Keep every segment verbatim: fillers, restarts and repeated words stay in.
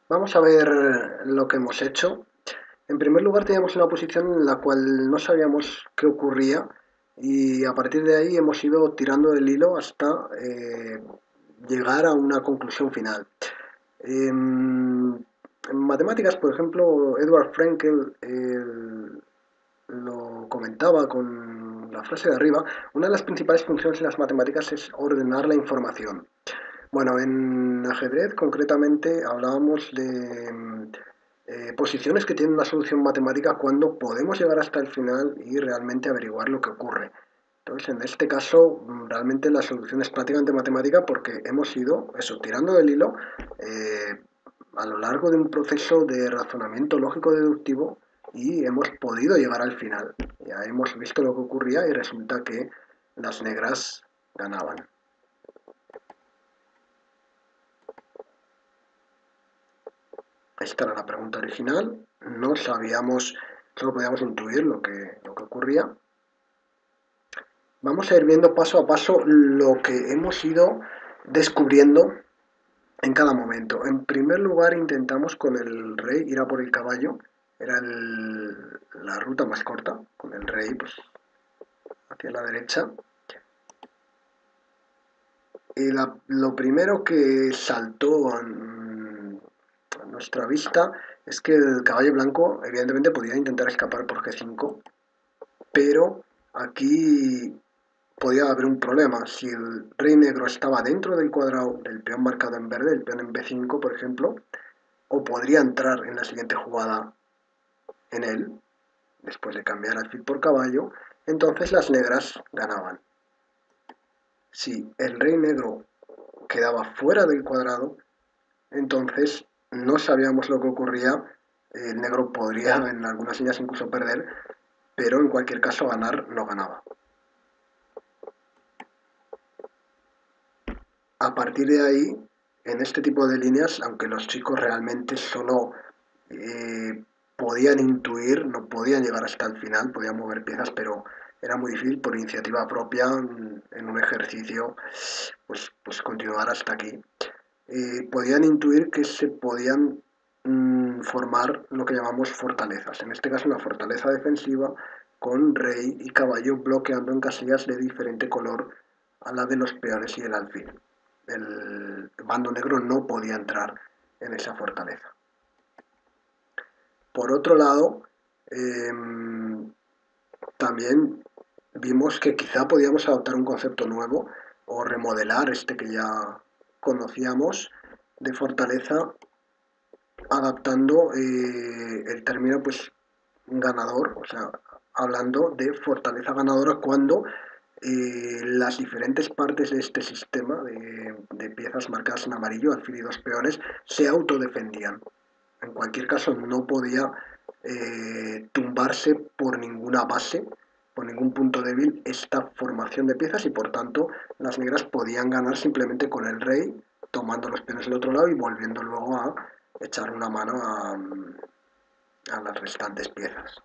Vamos a ver lo que hemos hecho. En primer lugar, teníamos una posición en la cual no sabíamos qué ocurría y a partir de ahí hemos ido tirando del hilo hasta eh, llegar a una conclusión final. En, en matemáticas, por ejemplo, Edward Frenkel el- lo comentaba con la frase de arriba, una de las principales funciones en las matemáticas es ordenar la información. Bueno, en ajedrez concretamente hablábamos de mm, eh, posiciones que tienen una solución matemática cuando podemos llegar hasta el final y realmente averiguar lo que ocurre. Entonces, en este caso, mm, realmente la solución es prácticamente matemática porque hemos ido, eso, tirando del hilo eh, a lo largo de un proceso de razonamiento lógico deductivo y hemos podido llegar al final. Ya hemos visto lo que ocurría y resulta que las negras ganaban. Esta era la pregunta original. No sabíamos, solo podíamos intuir lo que, lo que ocurría. Vamos a ir viendo paso a paso lo que hemos ido descubriendo en cada momento. En primer lugar, intentamos con el rey ir a por el caballo. Era el- la ruta más corta, con el rey pues, hacia la derecha. Y la- lo primero que saltó a, a nuestra vista es que el caballo blanco evidentemente podía intentar escapar por G cinco, pero aquí podía haber un problema. Si el rey negro estaba dentro del cuadrado del peón marcado en verde, el peón en B cinco, por ejemplo, o podría entrar en la siguiente jugada en él, después de cambiar alfil por caballo, entonces las negras ganaban. Si el rey negro quedaba fuera del cuadrado, entonces no sabíamos lo que ocurría. El negro podría en algunas líneas incluso perder, pero en cualquier caso ganar no ganaba. A partir de ahí, en este tipo de líneas, aunque los chicos realmente solo eh, podían intuir, no podían llegar hasta el final, podían mover piezas, pero era muy difícil por iniciativa propia mm, en un ejercicio pues, pues continuar hasta aquí. Eh, podían intuir que se podían mm, formar lo que llamamos fortalezas, en este caso una fortaleza defensiva con rey y caballo bloqueando en casillas de diferente color a la de los peones y el alfil. El bando negro no podía entrar en esa fortaleza. Por otro lado, eh, también vimos que quizá podíamos adoptar un concepto nuevo o remodelar este que ya conocíamos de fortaleza, adaptando eh, el término pues ganador, o sea, hablando de fortaleza ganadora cuando eh, las diferentes partes de este sistema de, de piezas marcadas en amarillo, alfil y dos peones, se autodefendían. En cualquier caso, no podía eh, tumbarse por ninguna base, por ningún punto débil esta formación de piezas y por tanto las negras podían ganar simplemente con el rey, tomando los peones del otro lado y volviendo luego a echar una mano a, a las restantes piezas.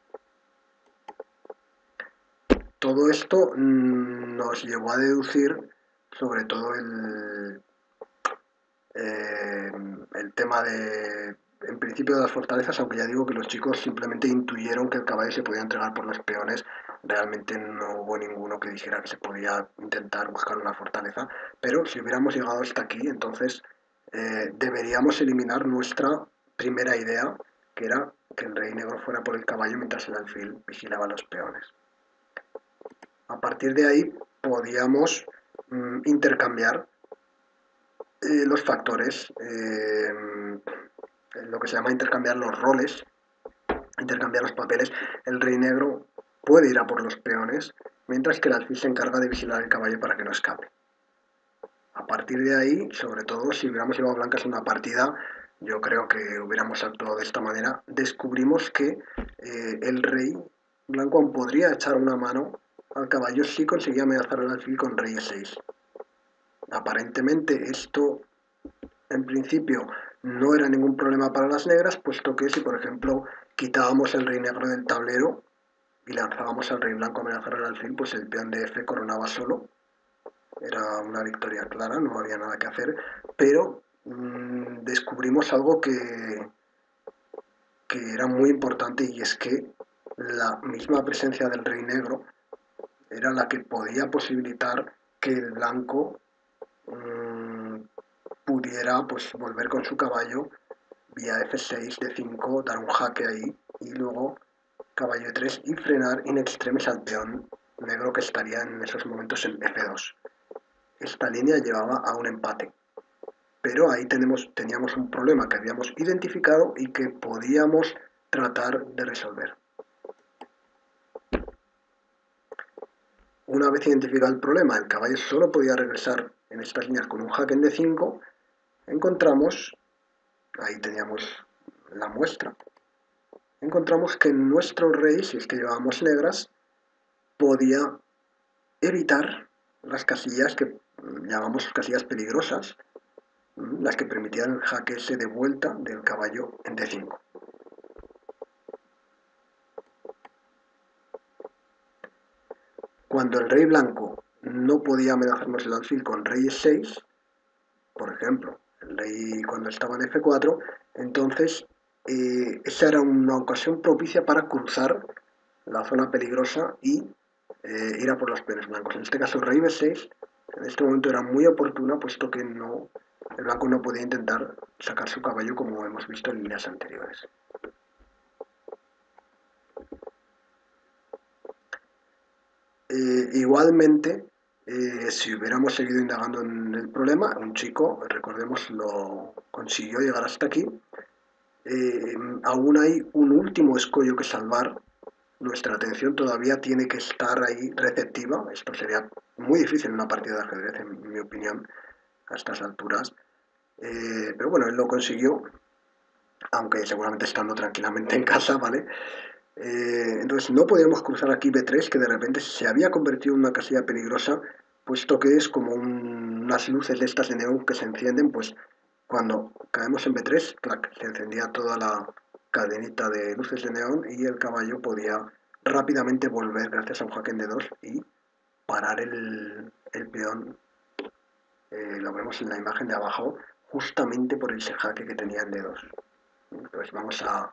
Todo esto mmm, nos llevó a deducir sobre todo el, eh, el tema de, en principio, de las fortalezas, aunque ya digo que los chicos simplemente intuyeron que el caballo se podía entregar por los peones, realmente no hubo ninguno que dijera que se podía intentar buscar una fortaleza, pero si hubiéramos llegado hasta aquí, entonces eh, deberíamos eliminar nuestra primera idea, que era que el rey negro fuera por el caballo mientras el alfil vigilaba a los peones. A partir de ahí podíamos mm, intercambiar eh, los factores, eh, lo que se llama intercambiar los roles, intercambiar los papeles. El rey negro puede ir a por los peones, mientras que el alfil se encarga de vigilar el caballo para que no escape. A partir de ahí, sobre todo si hubiéramos llevado blancas una partida, yo creo que hubiéramos actuado de esta manera. Descubrimos que eh, el rey blanco aún podría echar una mano al caballo si conseguía amenazar al alfil con rey e seis. Aparentemente esto en principio no era ningún problema para las negras, puesto que si por ejemplo quitábamos el rey negro del tablero y lanzábamos al rey blanco a amenazar al alfil, pues el peón de F coronaba solo. Era una victoria clara, no había nada que hacer, pero mmm, descubrimos algo que, que era muy importante, y es que la misma presencia del rey negro era la que podía posibilitar que el blanco mmm, pudiera pues volver con su caballo vía F seis, D cinco, dar un jaque ahí y luego caballo E tres y frenar in extremis al peón negro que estaría en esos momentos en F dos. Esta línea llevaba a un empate, pero ahí tenemos, teníamos un problema que habíamos identificado y que podíamos tratar de resolver. Una vez identificado el problema, el caballo solo podía regresar en estas líneas con un jaque en D cinco, encontramos, ahí teníamos la muestra, encontramos que nuestro rey, si es que llevábamos negras, podía evitar las casillas que llamamos casillas peligrosas, las que permitían el jaque ese de vuelta del caballo en D cinco. Cuando el rey blanco no podía amenazarnos el alfil con rey E seis, por ejemplo, el rey cuando estaba en F cuatro, entonces eh, esa era una ocasión propicia para cruzar la zona peligrosa y eh, ir a por los peones blancos. En este caso, rey B seis en este momento era muy oportuna, puesto que no, el blanco no podía intentar sacar su caballo como hemos visto en líneas anteriores. Eh, igualmente, eh, si hubiéramos seguido indagando en el problema, un chico, recordemos, lo consiguió llegar hasta aquí. Eh, aún hay un último escollo que salvar. Nuestra atención todavía tiene que estar ahí receptiva. Esto sería muy difícil en una partida de ajedrez, en mi opinión, a estas alturas. Eh, pero bueno, él lo consiguió, aunque seguramente estando tranquilamente en casa, ¿vale? Eh, entonces no podíamos cruzar aquí B tres, que de repente se había convertido en una casilla peligrosa, puesto que es como un, unas luces de estas de neón que se encienden, pues cuando caemos en B tres, clac, se encendía toda la cadenita de luces de neón y el caballo podía rápidamente volver gracias a un jaque en D dos y parar el, el peón, eh, lo vemos en la imagen de abajo, justamente por ese jaque que tenía en D dos. Entonces vamos a,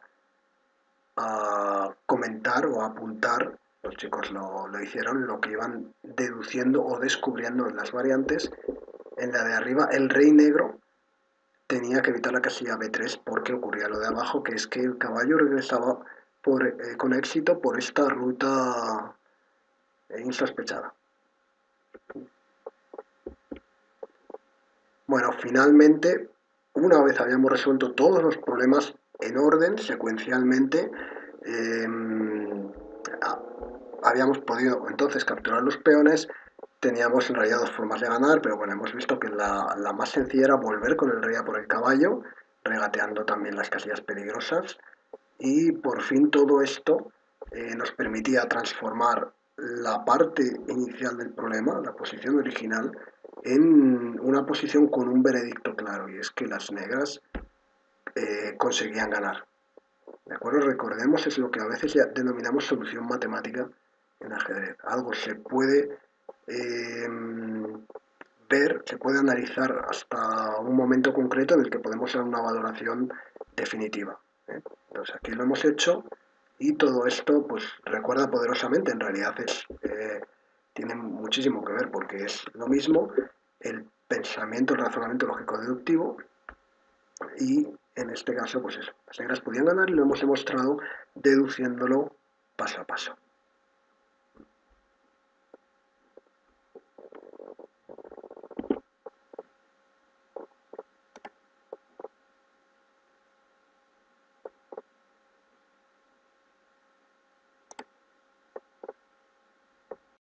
a comentar o a apuntar, los chicos lo, lo hicieron, lo que iban deduciendo o descubriendo en las variantes. En la de arriba, el rey negro tenía que evitar la casilla B tres porque ocurría lo de abajo, que es que el caballo regresaba por, eh, con éxito por esta ruta eh, insospechada. Bueno, finalmente, una vez habíamos resuelto todos los problemas en orden, secuencialmente, eh, habíamos podido entonces capturar los peones. Teníamos en realidad dos formas de ganar, pero bueno, hemos visto que la, la más sencilla era volver con el rey a por el caballo, regateando también las casillas peligrosas, y por fin todo esto eh, nos permitía transformar la parte inicial del problema, la posición original, en una posición con un veredicto claro, y es que las negras eh, conseguían ganar. ¿De acuerdo? Recordemos, es lo que a veces ya denominamos solución matemática en ajedrez. Algo se puede eh, ver, se puede analizar hasta un momento concreto en el que podemos dar una valoración definitiva, ¿eh? Entonces aquí lo hemos hecho y todo esto pues recuerda poderosamente, en realidad es, eh, tiene muchísimo que ver porque es lo mismo el pensamiento, el razonamiento lógico deductivo y en este caso pues eso, las negras podían ganar y lo hemos demostrado deduciéndolo paso a paso.